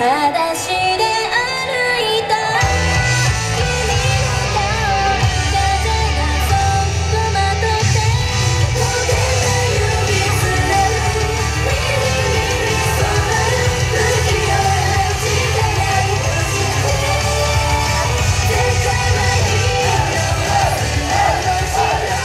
裸足で歩いた君の顔風がそっとまとって焦げた指すれるミリミリ染まる不器用な力をして手かまいの私の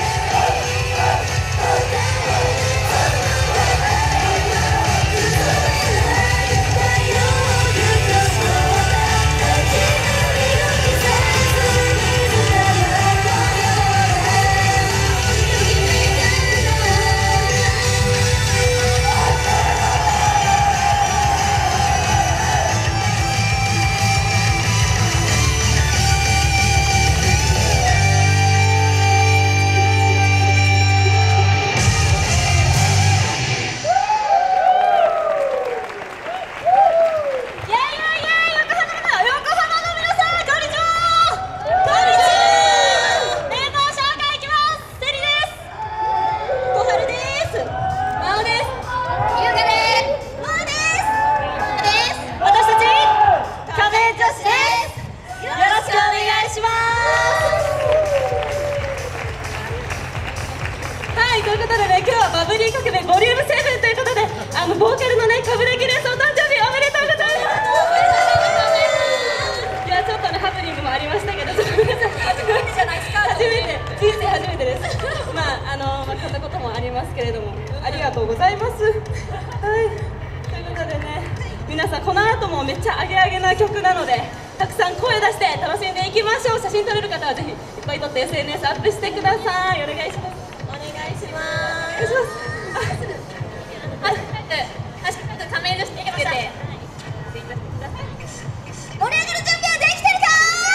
ということでね、今日はバブリー革命ボリューム7ということで、ボーカルのね、冠城レンさんお誕生日おめでとうございます。いや、ちょっとね、ハプニングもありましたけど、ちょっと皆さん初めてじゃないですか。初めて、人生初めてです。こんなこともありますけれども、ありがとうございます。はい、ということでね、皆さんこの後もめっちゃアゲアゲな曲なので、たくさん声出して楽しんでいきましょう。写真撮れる方はぜひいっぱい撮って SNS アップしてください。お願いします。お願いします。仮面のしてきました。盛り上がる準備はできてるか？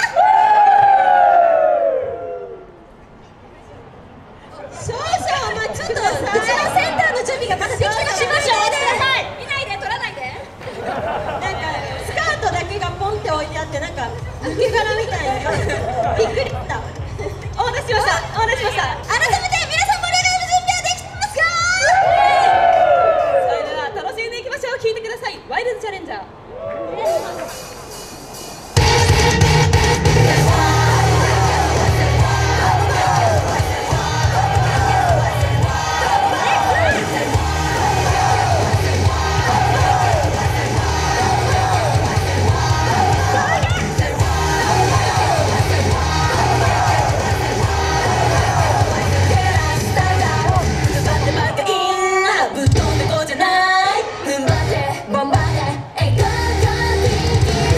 少々、まあちょっとうちのセンターの準備がまだできてない。しましょう。見ないで、撮らないで。なんかスカートだけがポンって置いてあって、なんか抜け殻みたいな。びっくりした。お待たせしました。お待たせしました。改めて皆さん盛り上がる準備はできてますか？それでは楽しんでいきましょう。聴いてください。ワイルドチャレンジャー。ぶっ飛んでこうじゃない。踏ん張ってボンバーで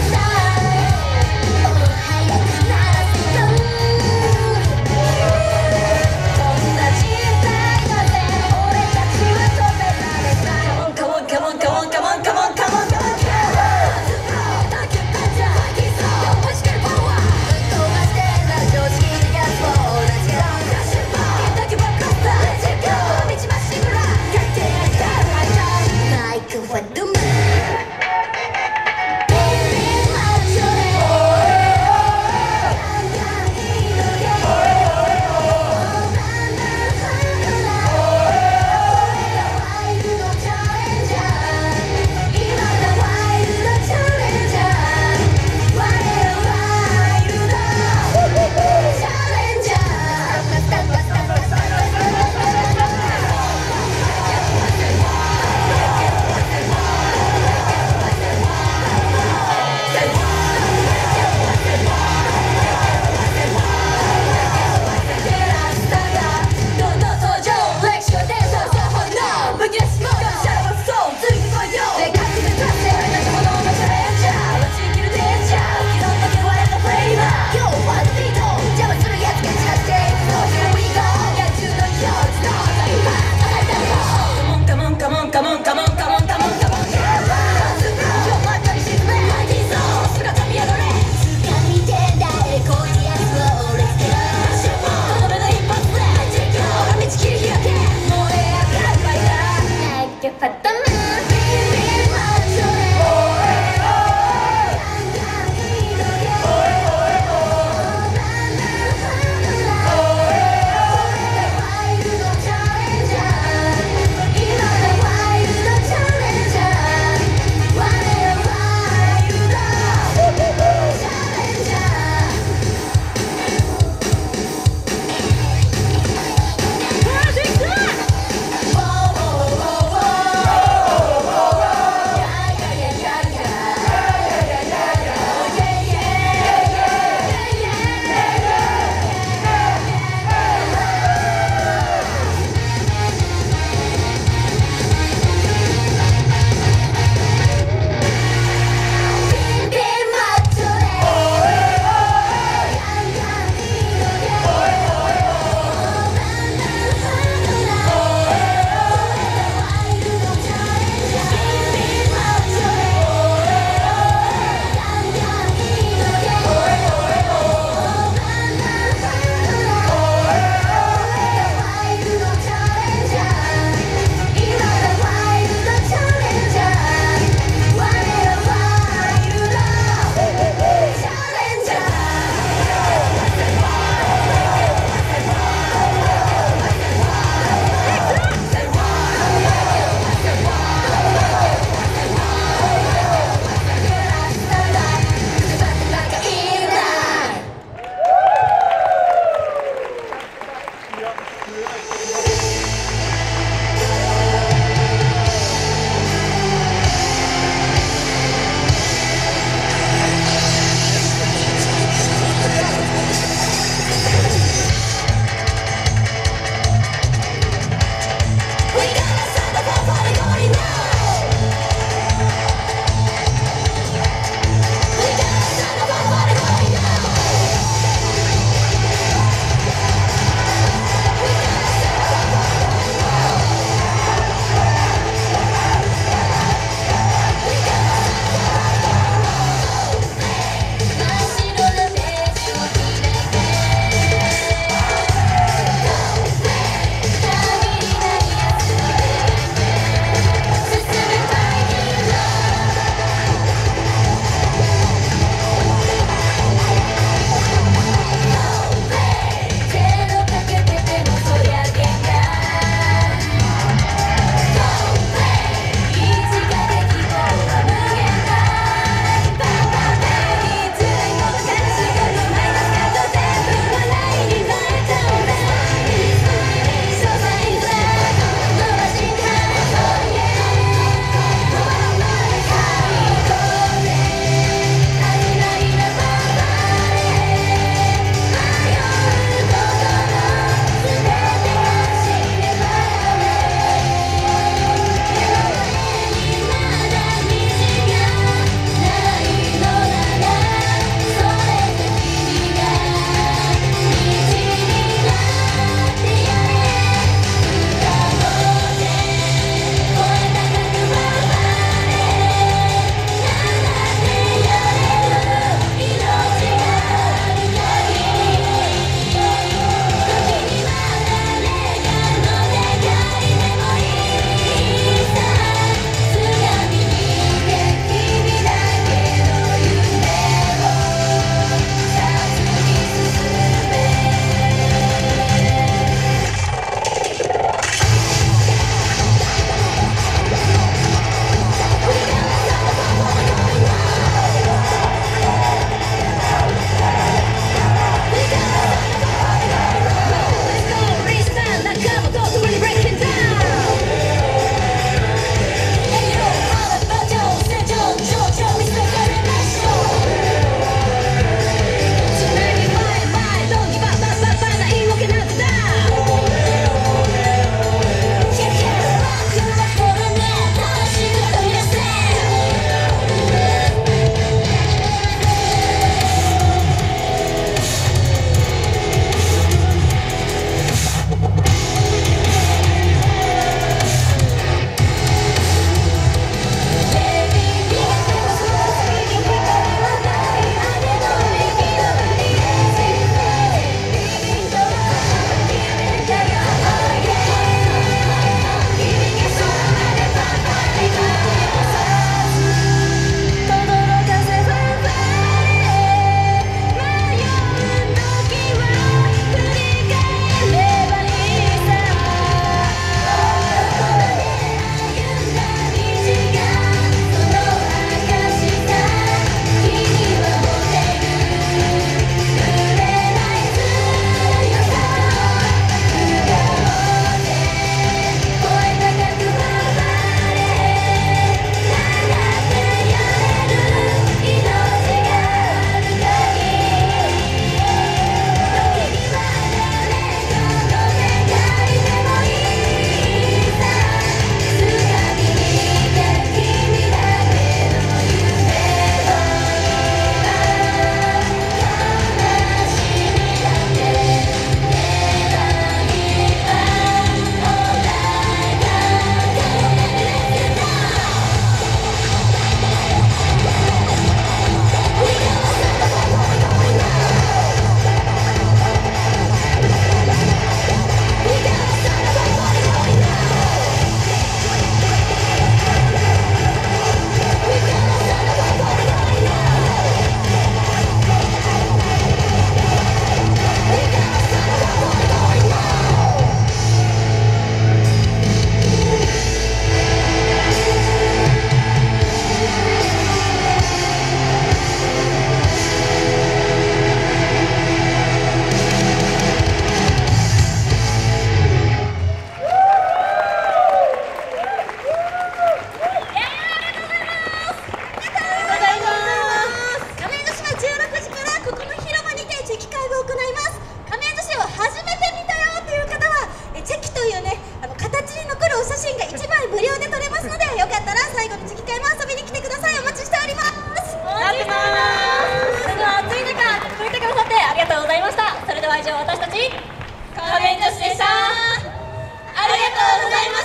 ちカメントスでした。ありがとうございました。